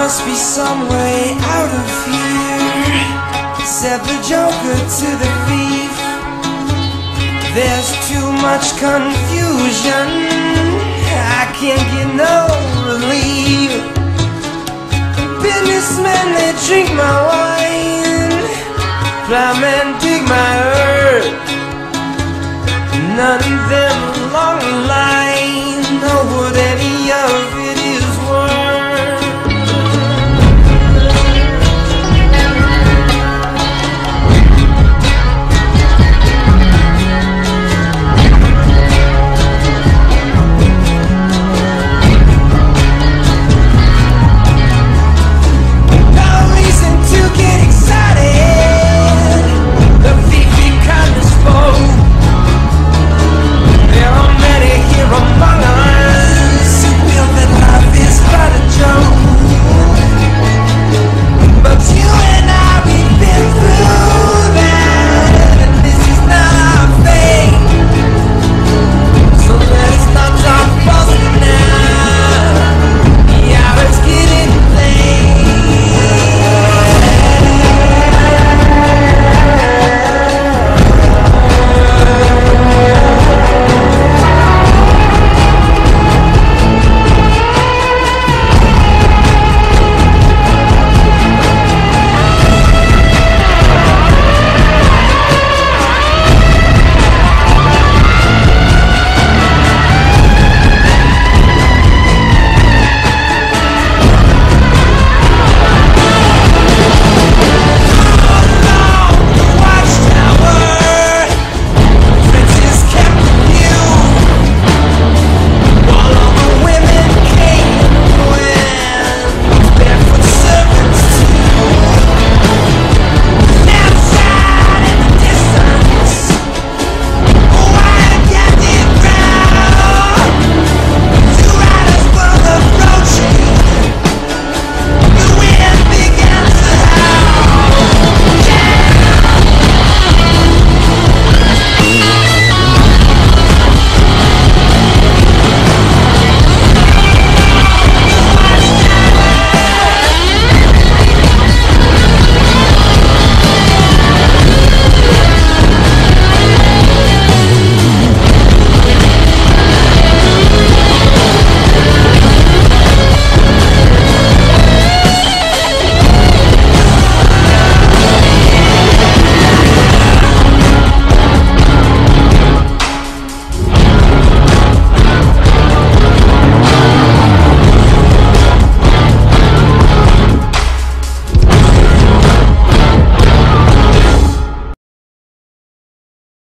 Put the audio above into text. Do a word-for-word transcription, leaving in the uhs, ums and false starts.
must be some way out of here, said the joker to the thief. There's too much confusion, I can't get no relief. Businessmen, they drink my wine, plowmen dig my earth, none of them along the line